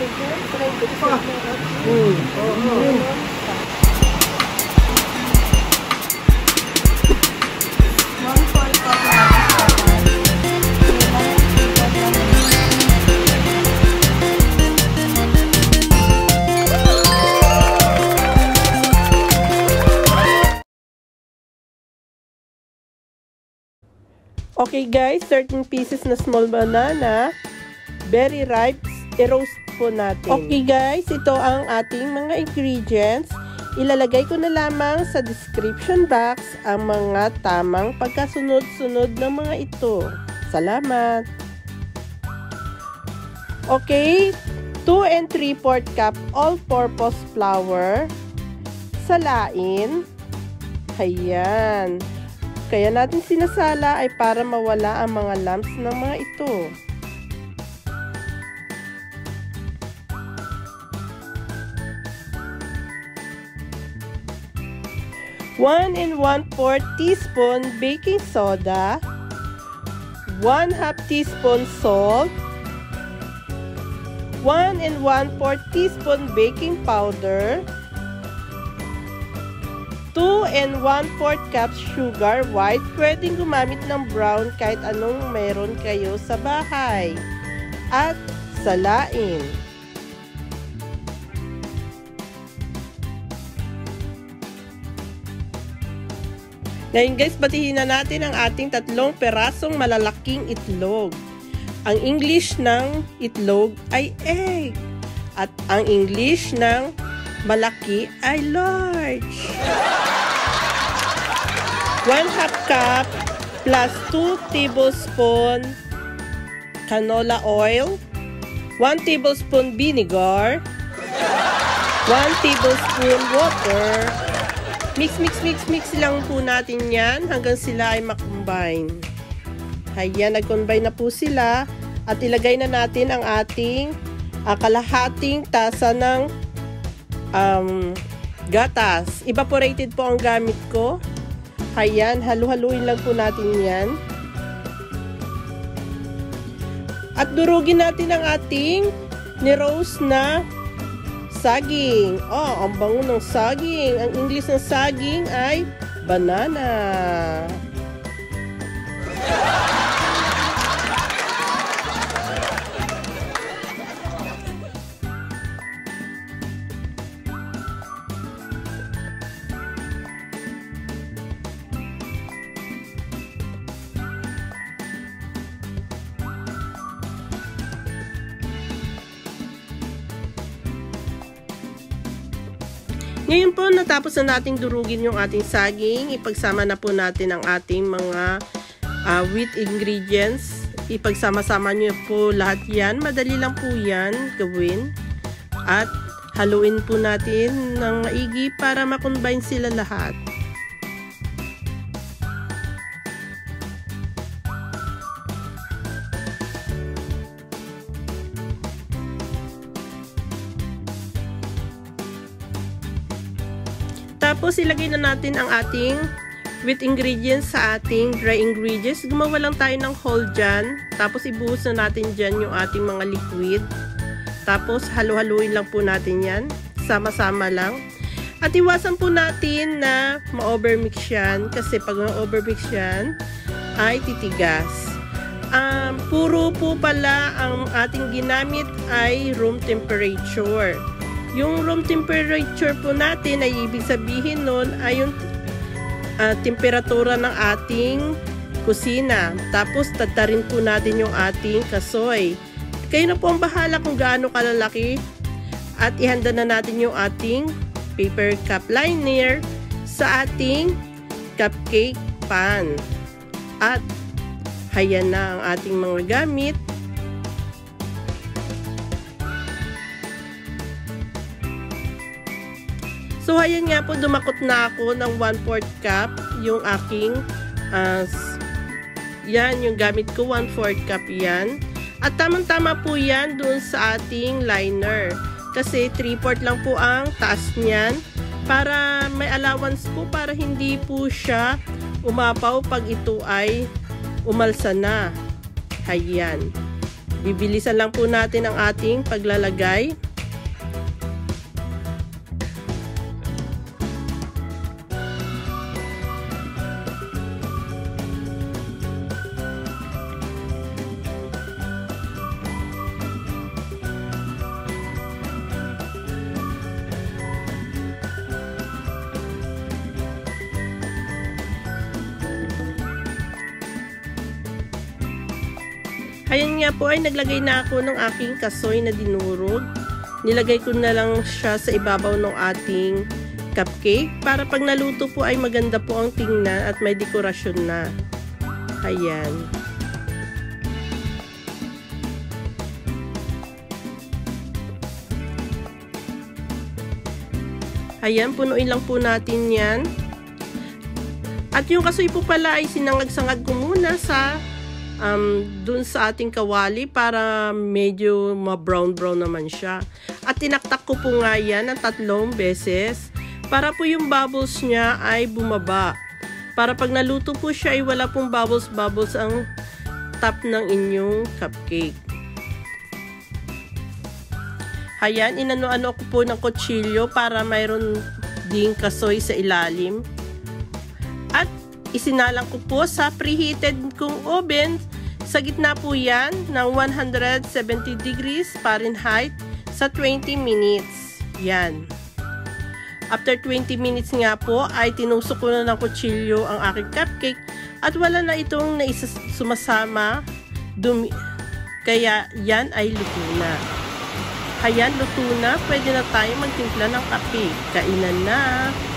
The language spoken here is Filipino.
Okay guys, 13 pieces na small banana, very ripe, i-roast po natin. Okay guys, ito ang ating mga ingredients. Ilalagay ko na lamang sa description box ang mga tamang pagkasunod-sunod ng mga ito. Salamat! Okay, 2 and 3/4 cup all-purpose flour, salain, ayan. Kaya natin sinasala ay para mawala ang mga lumps ng mga ito. One and 1/4 teaspoon baking soda, 1/2 teaspoon salt, 1 and 1/4 teaspoon baking powder, 2 and 1/4 cups sugar white. Pwedeng gumamit ng brown kahit anong meron kayo sa bahay. At salain. Ngayon guys, batihin na natin ang ating 3 perasong malalaking itlog. Ang English ng itlog ay egg. At ang English ng malaki ay large. 1/2 cup plus 2 tablespoon canola oil, 1 tablespoon vinegar, 1 tablespoon water. Mix lang po natin yan hanggang sila ay makombine. Ayan, nag-combine na po sila. At ilagay na natin ang ating kalahating tasa ng gatas. Evaporated po ang gamit ko. Ayan, halu-haluin lang po natin yan. At durugin natin ang ating ni-roast na saging. Oh, ang bango ng saging. Ang English ng saging ay banana. Ngayon po, natapos na nating durugin yung ating saging. Ipagsama na po natin ang ating mga wheat ingredients. Ipagsama-sama nyo po lahat yan. Madali lang po yan gawin. At haluin po natin ng maigi para makombine sila lahat. Tapos, ilagay na natin ang ating wheat ingredients sa ating dry ingredients. Gumawa lang tayo ng hole dyan. Tapos, ibuhos na natin dyan yung ating mga liquid. Tapos, halu-haluin lang po natin yan. Sama-sama lang. At iwasan po natin na ma-overmix yan. Kasi pag ma-overmix yan, ay titigas. Puro po pala ang ating ginamit ay room temperature. Yung room temperature po natin ay ibig sabihin nun ay yung temperatura ng ating kusina. Tapos tatarin po natin yung ating kasoy. Kayo na po ang bahala kung gaano kalalaki. At ihanda na natin yung ating paper cup liner sa ating cupcake pan. At hayan na ang ating mga gamit. So, ayan nga po, dumakot na ako ng 1/4 cup yung aking, yan, yung gamit ko, 1/4 cup yan. At tamang-tama po yan dun sa ating liner. Kasi 3/4 lang po ang taas niyan para may allowance po para hindi po siya umapaw pag ito ay umalsa na. Ayan. Bibilisan lang po natin ang ating paglalagay. Ayan nga po ay naglagay na ako ng aking kasoy na dinurog. Nilagay ko na lang siya sa ibabaw ng ating cupcake para pag naluto po ay maganda po ang tingnan at may dekorasyon na. Ayan. Ayan, punuin lang po natin yan. At yung kasoy po pala ay sinangag-sangag ko muna sa dun sa ating kawali para medyo ma-brown-brown naman siya. At tinaktak ko po nga yan ng 3 beses para po yung bubbles niya ay bumaba. Para pag naluto po siya ay wala pong bubbles ang top ng inyong cupcake. Ayan, inano-ano ko po ng kutsilyo para mayroon ding kasoy sa ilalim. At isinalang ko po sa preheated kong oven. Sa gitna po yan ng 170 degrees Fahrenheit sa 20 minutes. Yan. After 20 minutes nga po ay tinusok ko na ng kutsilyo ang aking cupcake at wala na itong sumasama dumi. Kaya yan ay luto na. Ayan, luto na. Pwede na tayo magtimpla ng kape. Kainan na.